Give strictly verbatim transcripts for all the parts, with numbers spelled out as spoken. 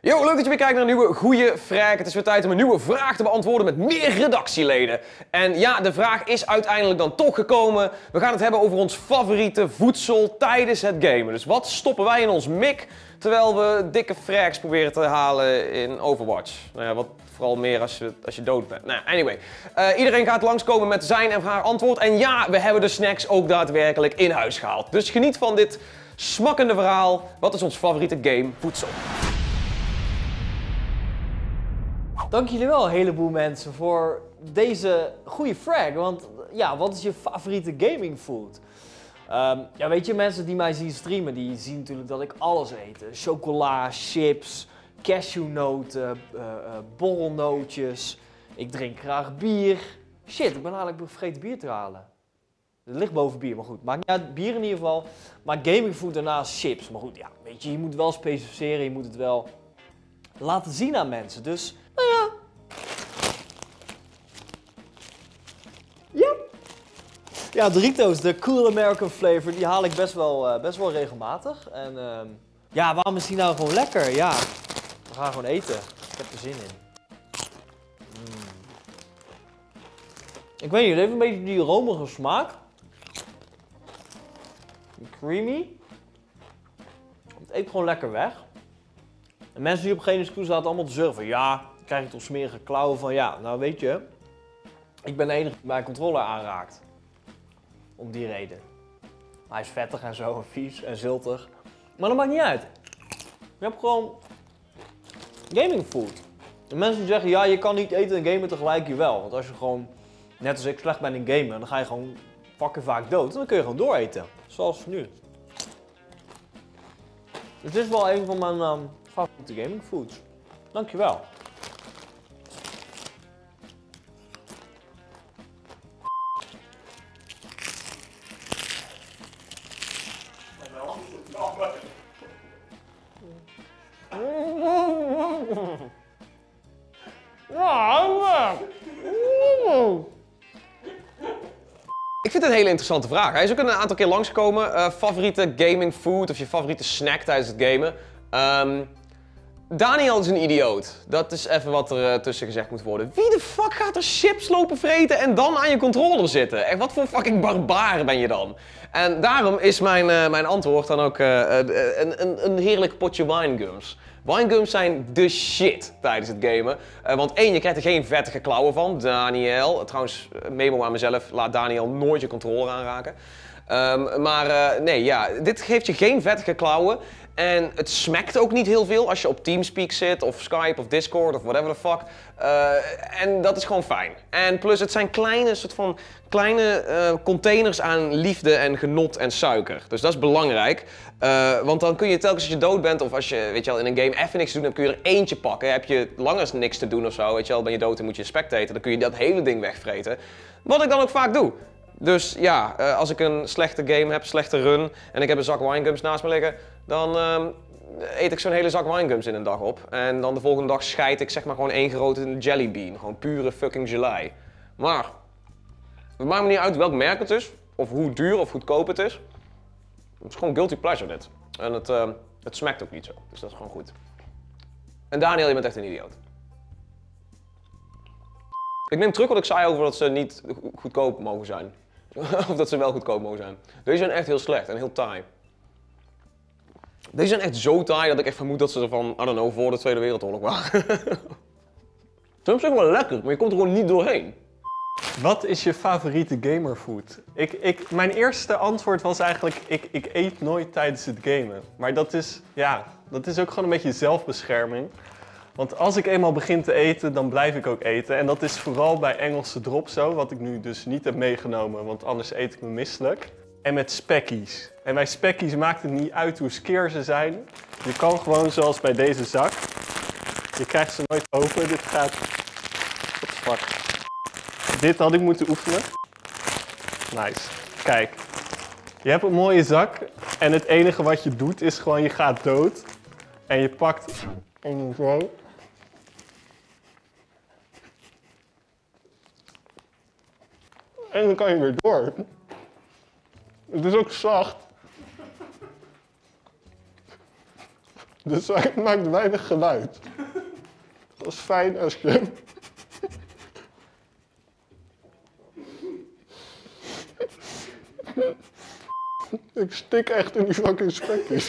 Yo, leuk dat je weer kijkt naar een nieuwe goede vraag. Het is weer tijd om een nieuwe vraag te beantwoorden met meer redactieleden. En ja, de vraag is uiteindelijk dan toch gekomen. We gaan het hebben over ons favoriete voedsel tijdens het gamen. Dus wat stoppen wij in ons mik terwijl we dikke frags proberen te halen in Overwatch? Nou ja, wat vooral meer als je, als je dood bent. Nou, anyway. Uh, iedereen gaat langskomen met zijn en haar antwoord. En ja, we hebben de snacks ook daadwerkelijk in huis gehaald. Dus geniet van dit smakkende verhaal. Wat is ons favoriete game voedsel? Dank jullie wel, een heleboel mensen, voor deze goede frag. Want ja, wat is je favoriete gaming food? Um, ja, weet je, mensen die mij zien streamen, die zien natuurlijk dat ik alles eet. Chocola, chips, cashewnoten, uh, uh, borrelnootjes. Ik drink graag bier. Shit, ik ben eigenlijk vergeten bier te halen. Het ligt boven bier, maar goed. Maakt niet uit, bier in ieder geval. Maar gaming food daarnaast chips. Maar goed, ja, weet je, je moet wel specificeren, je moet het wel laten zien aan mensen. Dus, nou ja. Ja. Ja, Doritos, de Cool American Flavor, die haal ik best wel, uh, best wel regelmatig. En uh, ja, waarom is die nou gewoon lekker? Ja, we gaan gewoon eten. Ik heb er zin in. Mm. Ik weet niet, het heeft een beetje die romige smaak. Creamy. Het eet gewoon lekker weg. En mensen die op geen excuus zaten allemaal te zeuren van ja, dan krijg ik toch smerige klauwen van ja, nou weet je, ik ben de enige die mijn controller aanraakt. Om die reden. Hij is vettig en zo en vies en ziltig. Maar dat maakt niet uit. Je hebt gewoon gaming food. En mensen die zeggen ja, je kan niet eten en gamen tegelijk, jawel. Want als je gewoon, net als ik, slecht bent in gamen, dan ga je gewoon fucking vaak dood. En dan kun je gewoon dooreten. Zoals nu. Dus dit is wel een van mijn um, favoriete gaming foods. Dankjewel. Ik vind het een hele interessante vraag. Hij is ook een aantal keer langsgekomen. Uh, favoriete gaming food of je favoriete snack tijdens het gamen. Um, Daniel is een idioot. Dat is even wat er uh, tussen gezegd moet worden. Wie de fuck gaat er chips lopen vreten en dan aan je controller zitten? Echt, wat voor fucking barbaar ben je dan? En daarom is mijn, uh, mijn antwoord dan ook uh, uh, een, een, een heerlijk potje winegums. Winegums zijn de shit tijdens het gamen. Uh, want één, je krijgt er geen vettige klauwen van. Daniel, trouwens, memo aan mezelf, laat Daniel nooit je controller aanraken. Um, maar uh, nee, ja, dit geeft je geen vettige klauwen. En het smekt ook niet heel veel als je op Teamspeak zit, of Skype, of Discord, of whatever the fuck. Uh, en dat is gewoon fijn. En plus, het zijn kleine, soort van, kleine uh, containers aan liefde en genot en suiker. Dus dat is belangrijk. Uh, want dan kun je telkens als je dood bent, of als je, weet je wel, in een game even niks te doen hebt, kun je er eentje pakken. Heb je langer niks te doen of zo, weet je wel, ben je dood en moet je spectaten, dan kun je dat hele ding wegvreten. Wat ik dan ook vaak doe. Dus ja, uh, als ik een slechte game heb, slechte run, en ik heb een zak winegums naast me liggen, dan uh, eet ik zo'n hele zak winegums in een dag op. En dan de volgende dag scheid ik zeg maar gewoon één grote jellybean. Gewoon pure fucking gelei. Maar, het maakt me niet uit welk merk het is, of hoe duur of goedkoop het is. Het is gewoon guilty pleasure dit. En het, uh, het smaakt ook niet zo, dus dat is gewoon goed. En Daniel, je bent echt een idioot. Ik neem terug wat ik zei over dat ze niet goedkoop mogen zijn. Of dat ze wel goedkoop mogen zijn. Deze zijn echt heel slecht en heel taai. Deze zijn echt zo taai dat ik echt vermoed dat ze er van, I don't know, voor de Tweede Wereldoorlog waren. Ze zijn op zich wel lekker, maar je komt er gewoon niet doorheen. Wat is je favoriete gamerfood? Ik, ik, mijn eerste antwoord was eigenlijk, ik, ik eet nooit tijdens het gamen. Maar dat is, ja, dat is ook gewoon een beetje zelfbescherming. Want als ik eenmaal begin te eten, dan blijf ik ook eten. En dat is vooral bij Engelse drop zo, wat ik nu dus niet heb meegenomen, want anders eet ik me misselijk. En met spekkies. En bij spekkies maakt het niet uit hoe skeer ze zijn. Je kan gewoon zoals bij deze zak. Je krijgt ze nooit open, dit gaat... Wat fuck. Dit had ik moeten oefenen. Nice. Kijk. Je hebt een mooie zak en het enige wat je doet is gewoon je gaat dood. En je pakt... En zo. En dan kan je weer door. Het is ook zacht. Dus het maakt weinig geluid. Dat is fijn als je... Ik stik echt in die fucking spekjes.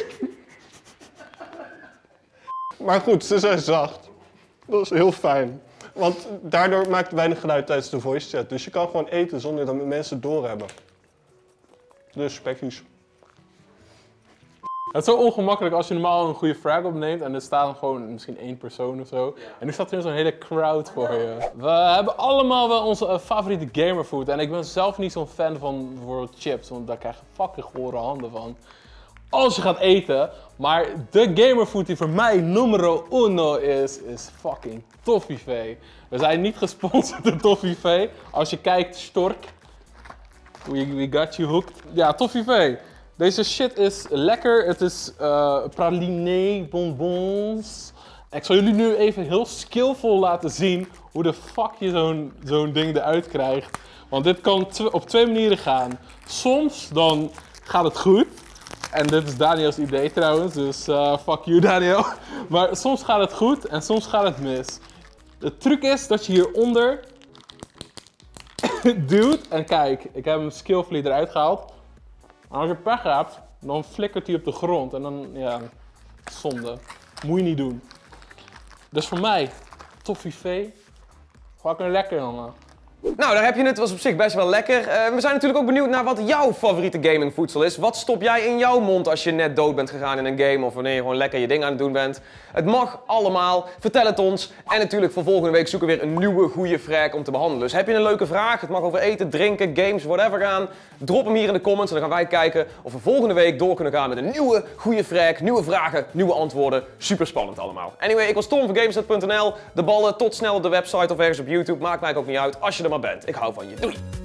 Maar goed, ze zijn zacht. Dat is heel fijn. Want daardoor maakt het weinig geluid tijdens de voice chat. Dus je kan gewoon eten zonder dat mensen het doorhebben. Dus spekjes. Het is zo ongemakkelijk als je normaal een goede frag opneemt en er staat gewoon misschien één persoon of zo. En nu staat er zo'n hele crowd voor je. We hebben allemaal wel onze uh, favoriete gamerfood. En ik ben zelf niet zo'n fan van bijvoorbeeld chips, want daar krijg je fucking gore handen van. Als je gaat eten. Maar de gamerfood die voor mij numero uno is, is fucking Toffifee. We zijn niet gesponsord door Toffifee. Als je kijkt, Stork. We, we got you hooked. Ja, Toffifee. Deze shit is lekker. Het is uh, praline bonbons. Ik zal jullie nu even heel skillful laten zien hoe de fuck je zo'n zo'n ding eruit krijgt. Want dit kan tw op twee manieren gaan. Soms dan gaat het goed. En dit is Daniels idee trouwens, dus uh, fuck you Daniel. Maar soms gaat het goed en soms gaat het mis. De truc is dat je hieronder duwt. En kijk, ik heb hem skillfully eruit gehaald. En als je pech hebt, dan flikkert hij op de grond en dan, ja, zonde. Moet je niet doen. Dus voor mij, Toffifee, fucking lekker jongen. Nou, daar heb je het. Was op zich best wel lekker. Uh, we zijn natuurlijk ook benieuwd naar wat jouw favoriete gamingvoedsel is. Wat stop jij in jouw mond als je net dood bent gegaan in een game of wanneer je gewoon lekker je ding aan het doen bent? Het mag allemaal. Vertel het ons. En natuurlijk voor volgende week zoeken we weer een nieuwe goede frag om te behandelen. Dus heb je een leuke vraag? Het mag over eten, drinken, games, whatever gaan. Drop hem hier in de comments en dan gaan wij kijken of we volgende week door kunnen gaan met een nieuwe goede frag. Nieuwe vragen, nieuwe antwoorden. Super spannend allemaal. Anyway, ik was Tom van Gamersnet punt n l. De ballen tot snel op de website of ergens op YouTube. Maakt mij ook niet uit als je er maar bent. Ik hou van je. Doei!